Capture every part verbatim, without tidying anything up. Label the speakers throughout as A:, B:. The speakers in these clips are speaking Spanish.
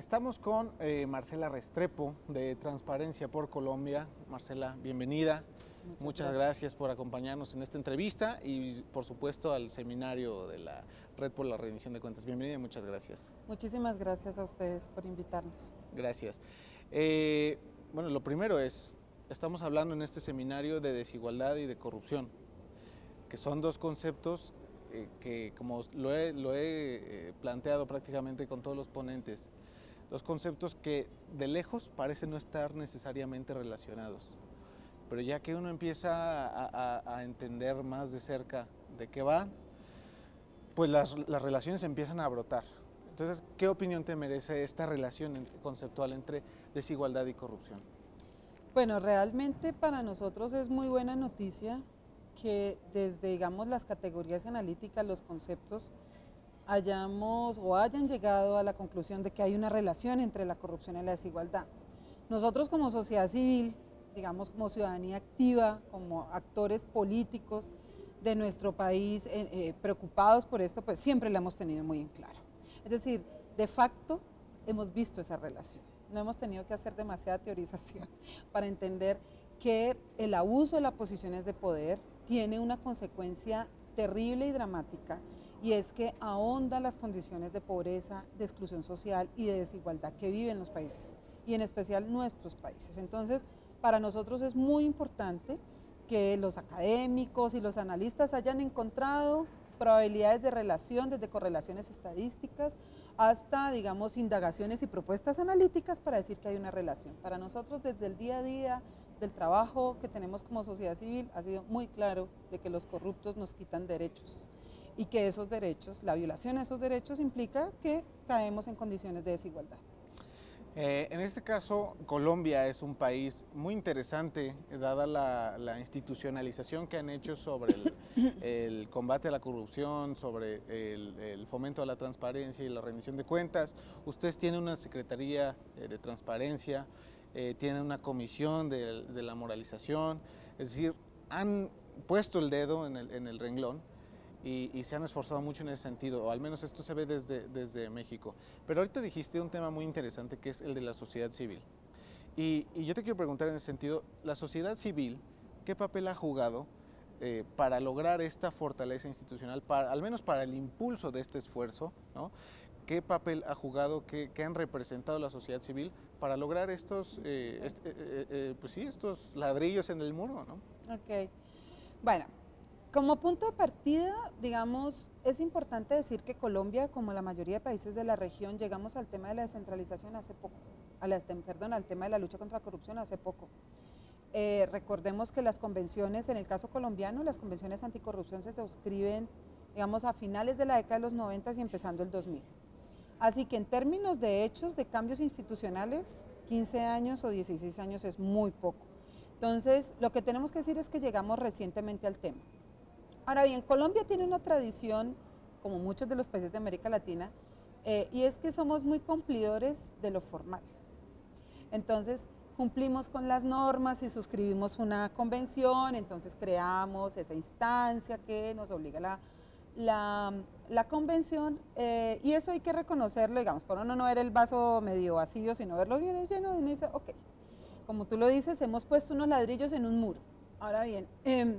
A: Estamos con eh, Marcela Restrepo de Transparencia por Colombia. Marcela, bienvenida.
B: Muchas,
A: Muchas
B: gracias.
A: gracias por acompañarnos en esta entrevista y por supuesto al seminario de la Red por la Rendición de Cuentas. Bienvenida y muchas gracias.
B: Muchísimas gracias a ustedes por invitarnos.
A: Gracias. Eh, bueno, lo primero es, estamos hablando en este seminario de desigualdad y de corrupción, que son dos conceptos eh, que, como lo he, lo he eh, planteado prácticamente con todos los ponentes, dos conceptos que de lejos parecen no estar necesariamente relacionados. Pero ya que uno empieza a, a, a entender más de cerca de qué van, pues las, las relaciones empiezan a brotar. Entonces, ¿qué opinión te merece esta relación conceptual entre desigualdad y corrupción?
B: Bueno, realmente para nosotros es muy buena noticia que desde, digamos, las categorías analíticas, los conceptos, hayamos o hayan llegado a la conclusión de que hay una relación entre la corrupción y la desigualdad. Nosotros como sociedad civil, digamos como ciudadanía activa, como actores políticos de nuestro país eh, eh, preocupados por esto, pues siempre la hemos tenido muy en claro. Es decir, de facto hemos visto esa relación, no hemos tenido que hacer demasiada teorización para entender que el abuso de las posiciones de poder tiene una consecuencia terrible y dramática, y es que ahonda las condiciones de pobreza, de exclusión social y de desigualdad que viven los países, y en especial nuestros países. Entonces, para nosotros es muy importante que los académicos y los analistas hayan encontrado probabilidades de relación, desde correlaciones estadísticas hasta, digamos, indagaciones y propuestas analíticas para decir que hay una relación. Para nosotros, desde el día a día del trabajo que tenemos como sociedad civil, ha sido muy claro de que los corruptos nos quitan derechos y que esos derechos, la violación a esos derechos implica que caemos en condiciones de desigualdad.
A: Eh, en este caso, Colombia es un país muy interesante, dada la, la institucionalización que han hecho sobre el, el combate a la corrupción, sobre el, el fomento a la transparencia y la rendición de cuentas. Ustedes tienen una Secretaría eh, de Transparencia, eh, tienen una comisión de, de la moralización, es decir, han puesto el dedo en el, en el renglón. Y, y se han esforzado mucho en ese sentido, o al menos esto se ve desde, desde México. Pero ahorita dijiste un tema muy interesante que es el de la sociedad civil. Y, y yo te quiero preguntar en ese sentido, la sociedad civil, ¿qué papel ha jugado eh, para lograr esta fortaleza institucional, para, al menos para el impulso de este esfuerzo, ¿no? ¿Qué papel ha jugado, qué, qué han representado la sociedad civil para lograr estos, eh, este, eh, eh, pues sí, estos ladrillos en el muro, ¿no?
B: Ok, bueno. Como punto de partida, digamos, es importante decir que Colombia, como la mayoría de países de la región, llegamos al tema de la descentralización hace poco, a la, perdón, al tema de la lucha contra la corrupción hace poco. Eh, recordemos que las convenciones, en el caso colombiano, las convenciones anticorrupción se suscriben, digamos, a finales de la década de los noventa y empezando el dos mil. Así que en términos de hechos, de cambios institucionales, quince años o dieciséis años es muy poco. Entonces, lo que tenemos que decir es que llegamos recientemente al tema. Ahora bien, Colombia tiene una tradición, como muchos de los países de América Latina, eh, y es que somos muy cumplidores de lo formal. Entonces, cumplimos con las normas y suscribimos una convención, entonces creamos esa instancia que nos obliga la, la, la convención, eh, y eso hay que reconocerlo, digamos, por uno no ver el vaso medio vacío, sino verlo bien lleno, y uno dice, ok, como tú lo dices, hemos puesto unos ladrillos en un muro. Ahora bien, eh,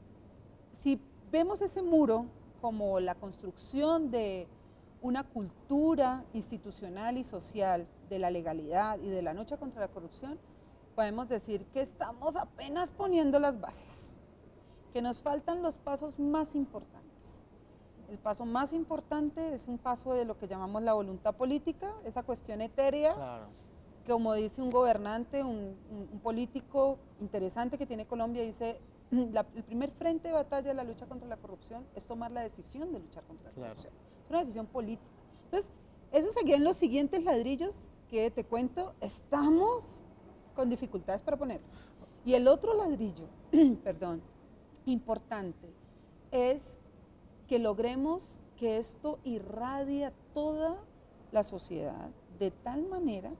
B: si vemos ese muro como la construcción de una cultura institucional y social de la legalidad y de la lucha contra la corrupción, podemos decir que estamos apenas poniendo las bases, que nos faltan los pasos más importantes. El paso más importante es un paso de lo que llamamos la voluntad política, esa cuestión etérea, claro. Como dice un gobernante, un, un, un político interesante que tiene Colombia, dice, La, el primer frente de batalla de la lucha contra la corrupción es tomar la decisión de luchar contra la claro. corrupción. Es una decisión política. Entonces, esos serían los siguientes ladrillos que te cuento, estamos con dificultades para ponerlos. Y el otro ladrillo, perdón, importante, es que logremos que esto irradie a toda la sociedad de tal manera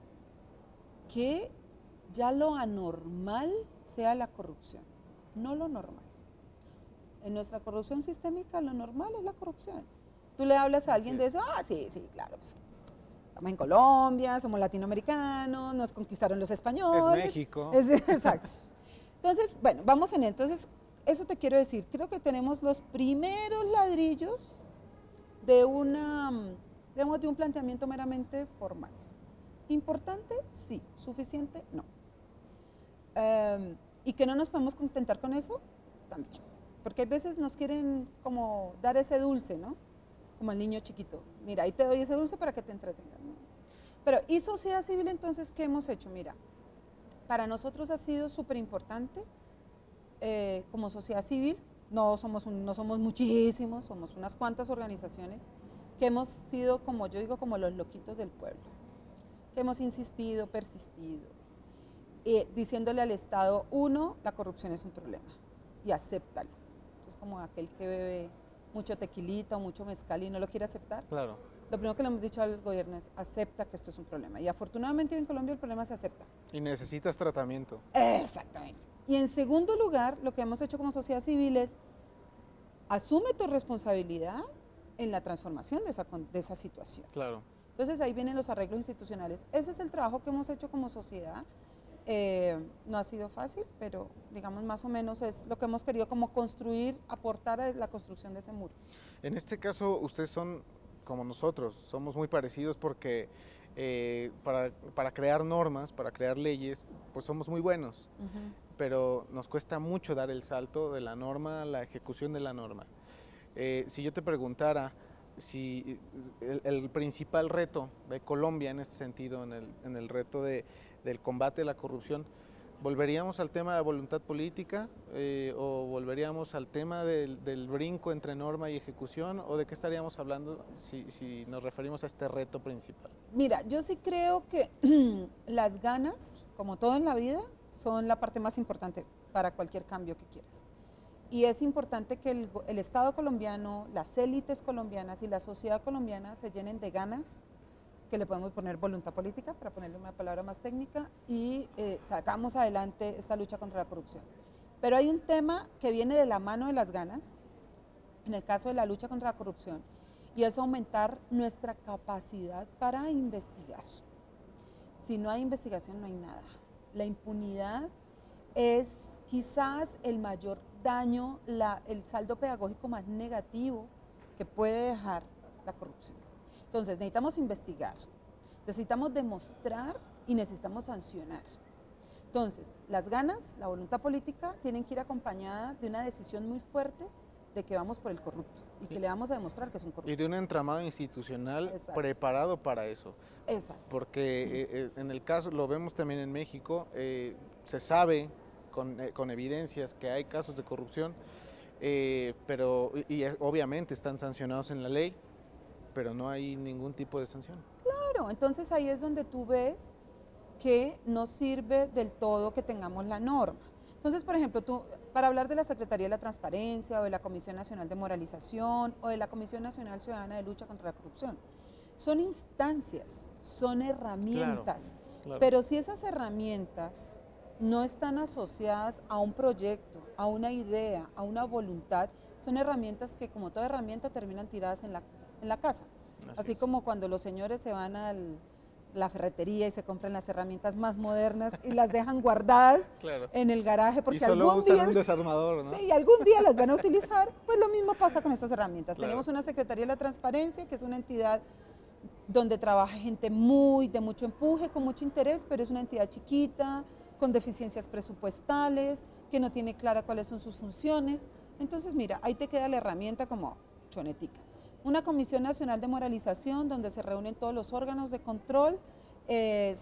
B: que ya lo anormal sea la corrupción. No lo normal. En nuestra corrupción sistémica lo normal es la corrupción. Tú le hablas a alguien de eso, ah, sí, sí, claro. Pues. Estamos en Colombia, somos latinoamericanos, nos conquistaron los españoles.
A: Es México.
B: Es, exacto. Entonces, bueno, vamos en entonces, eso te quiero decir, creo que tenemos los primeros ladrillos de una, digamos, de un planteamiento meramente formal. ¿Importante? Sí. ¿Suficiente? No. Um, ¿Y que no nos podemos contentar con eso? También. Porque a veces nos quieren como dar ese dulce, ¿no? Como el niño chiquito. Mira, ahí te doy ese dulce para que te entretengas, ¿no? Pero, ¿y sociedad civil entonces qué hemos hecho? Mira, para nosotros ha sido súper importante eh, como sociedad civil, no somos, un, no somos muchísimos, somos unas cuantas organizaciones que hemos sido, como yo digo, como los loquitos del pueblo, que hemos insistido, persistido, eh, diciéndole al Estado, uno, la corrupción es un problema, y acéptalo. Es como aquel que bebe mucho tequilita o mucho mezcal y no lo quiere aceptar.
A: Claro.
B: Lo primero que le hemos dicho al gobierno es, acepta que esto es un problema. Y afortunadamente en Colombia el problema se acepta.
A: Y necesitas tratamiento.
B: Exactamente. Y en segundo lugar, lo que hemos hecho como sociedad civil es, asume tu responsabilidad en la transformación de esa, de esa situación.
A: Claro.
B: Entonces ahí vienen los arreglos institucionales. Ese es el trabajo que hemos hecho como sociedad. Eh, no ha sido fácil, pero digamos más o menos es lo que hemos querido como construir, aportar a la construcción de ese muro.
A: En este caso, ustedes son como nosotros, somos muy parecidos porque eh, para, para crear normas, para crear leyes, pues somos muy buenos, uh-huh. pero nos cuesta mucho dar el salto de la norma a la ejecución de la norma. Eh, si yo te preguntara si el, el principal reto de Colombia en este sentido, en el, en el reto de del combate a la corrupción, ¿volveríamos al tema de la voluntad política eh, o volveríamos al tema del, del brinco entre norma y ejecución o de qué estaríamos hablando si, si nos referimos a este reto principal?
B: Mira, yo sí creo que las ganas, como todo en la vida, son la parte más importante para cualquier cambio que quieras. Y es importante que el, el Estado colombiano, las élites colombianas y la sociedad colombiana se llenen de ganas, que le podemos poner voluntad política, para ponerle una palabra más técnica, y eh, sacamos adelante esta lucha contra la corrupción. Pero hay un tema que viene de la mano de las ganas, en el caso de la lucha contra la corrupción, y es aumentar nuestra capacidad para investigar. Si no hay investigación, no hay nada. La impunidad es quizás el mayor daño, la, el saldo pedagógico más negativo que puede dejar la corrupción. Entonces, necesitamos investigar, necesitamos demostrar y necesitamos sancionar. Entonces, las ganas, la voluntad política, tienen que ir acompañadas de una decisión muy fuerte de que vamos por el corrupto y que le vamos a demostrar que es un corrupto.
A: Y de un entramado institucional Exacto. preparado para eso.
B: Exacto.
A: Porque eh, en el caso, lo vemos también en México, eh, se sabe con, eh, con evidencias que hay casos de corrupción, eh, pero y, y obviamente están sancionados en la ley, pero no hay ningún tipo de sanción.
B: Claro, entonces ahí es donde tú ves que no sirve del todo que tengamos la norma. Entonces, por ejemplo, tú, para hablar de la Secretaría de la Transparencia o de la Comisión Nacional de Moralización o de la Comisión Nacional Ciudadana de Lucha contra la Corrupción, son instancias, son herramientas, claro, claro. Pero si esas herramientas no están asociadas a un proyecto, a una idea, a una voluntad, son herramientas que como toda herramienta terminan tiradas en la en la casa, así, así como cuando los señores se van a la ferretería y se compran las herramientas más modernas y las dejan guardadas claro. en el garaje porque
A: y solo
B: algún
A: usan
B: día
A: un desarmador, ¿no?
B: Sí, y algún día las van a utilizar, pues lo mismo pasa con estas herramientas.
A: Claro.
B: Tenemos una Secretaría de la Transparencia, que es una entidad donde trabaja gente muy de mucho empuje, con mucho interés, pero es una entidad chiquita, con deficiencias presupuestales, que no tiene clara cuáles son sus funciones. Entonces, mira, ahí te queda la herramienta como chonetica. Una Comisión Nacional de Moralización donde se reúnen todos los órganos de control, eh,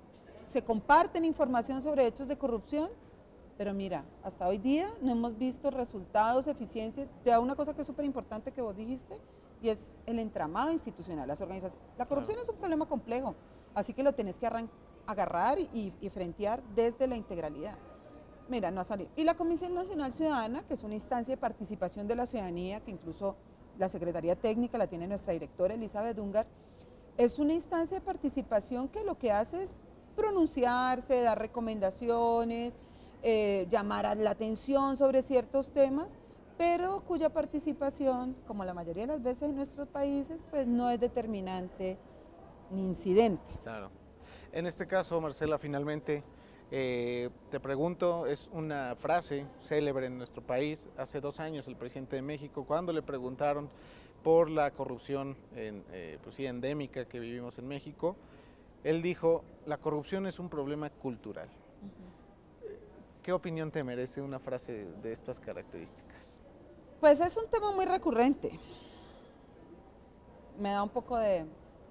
B: se comparten información sobre hechos de corrupción, pero mira, hasta hoy día no hemos visto resultados eficientes de una cosa que es súper importante que vos dijiste, y es el entramado institucional, las organizaciones. La corrupción claro. es un problema complejo, así que lo tenés que agarrar y, y frentear desde la integralidad. Mira, no ha salido. Y la Comisión Nacional Ciudadana, que es una instancia de participación de la ciudadanía, que incluso la Secretaría Técnica la tiene nuestra directora Elizabeth Dungar, es una instancia de participación que lo que hace es pronunciarse, dar recomendaciones, eh, llamar a la atención sobre ciertos temas, pero cuya participación, como la mayoría de las veces en nuestros países, pues no es determinante ni incidente.
A: Claro. En este caso, Marcela, finalmente eh, te pregunto, es una frase célebre en nuestro país. Hace dos años el presidente de México, cuando le preguntaron por la corrupción en, eh, pues sí, endémica que vivimos en México, él dijo, la corrupción es un problema cultural. Uh-huh. ¿Qué opinión te merece una frase de estas características?
B: Pues es un tema muy recurrente. Me da un poco de,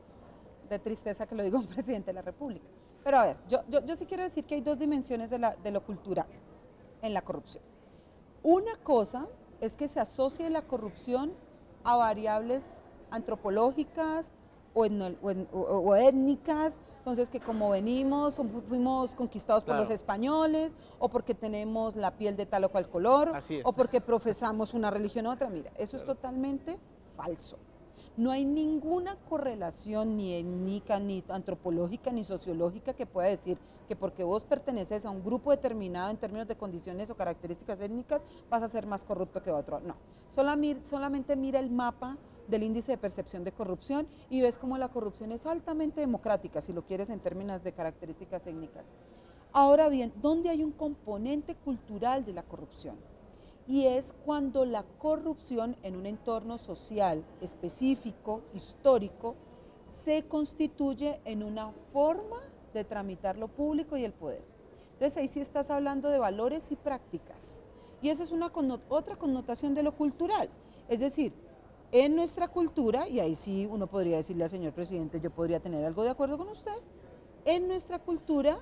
B: de tristeza que lo diga un presidente de la República. Pero a ver, yo, yo, yo sí quiero decir que hay dos dimensiones de, la, de lo cultural en la corrupción. Una cosa es que se asocie la corrupción a variables antropológicas o, en, o, en, o, o étnicas, entonces que como venimos, fuimos conquistados claro. por los españoles, o porque tenemos la piel de tal o cual color, o porque profesamos una religión u otra. Mira, eso claro. es totalmente falso. No hay ninguna correlación ni étnica, ni antropológica, ni sociológica que pueda decir que porque vos perteneces a un grupo determinado en términos de condiciones o características étnicas vas a ser más corrupto que otro. No, solamente mira el mapa del índice de percepción de corrupción y ves cómo la corrupción es altamente democrática, si lo quieres en términos de características étnicas. Ahora bien, ¿dónde hay un componente cultural de la corrupción? Y es cuando la corrupción en un entorno social específico, histórico, se constituye en una forma de tramitar lo público y el poder. Entonces ahí sí estás hablando de valores y prácticas. Y esa es una connot- otra connotación de lo cultural. Es decir, en nuestra cultura, y ahí sí uno podría decirle al señor presidente, yo podría tener algo de acuerdo con usted, en nuestra cultura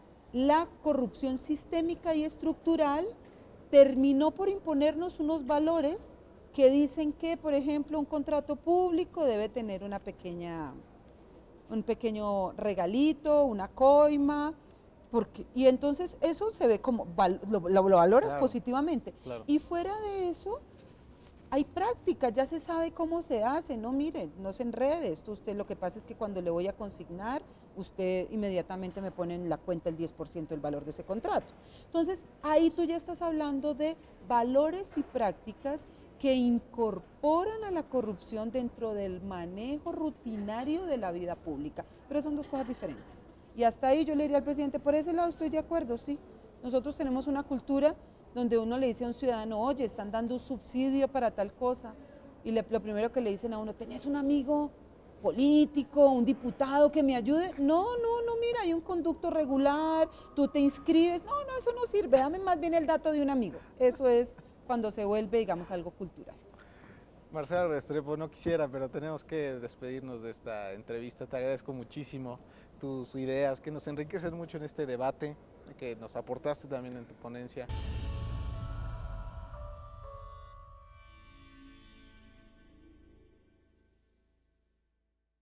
B: la corrupción sistémica y estructural terminó por imponernos unos valores que dicen que, por ejemplo, un contrato público debe tener una pequeña, un pequeño regalito, una coima, porque, y entonces eso se ve como, lo, lo, lo valoras claro, positivamente. Claro. Y fuera de eso, hay prácticas, ya se sabe cómo se hace, no miren, no se enrede esto, usted lo que pasa es que cuando le voy a consignar, usted inmediatamente me pone en la cuenta el diez por ciento del valor de ese contrato. Entonces, ahí tú ya estás hablando de valores y prácticas que incorporan a la corrupción dentro del manejo rutinario de la vida pública, pero son dos cosas diferentes. Y hasta ahí yo le diría al presidente, por ese lado estoy de acuerdo, sí, nosotros tenemos una cultura donde uno le dice a un ciudadano, oye, están dando un subsidio para tal cosa, y le, lo primero que le dicen a uno, ¿tenés un amigo político, un diputado que me ayude? No, no, no, mira, hay un conducto regular, tú te inscribes, no, no, eso no sirve, dame más bien el dato de un amigo. Eso es cuando se vuelve, digamos, algo cultural.
A: Marcela Restrepo, no quisiera, pero tenemos que despedirnos de esta entrevista. Te agradezco muchísimo tus ideas, que nos enriquecen mucho en este debate, que nos aportaste también en tu ponencia.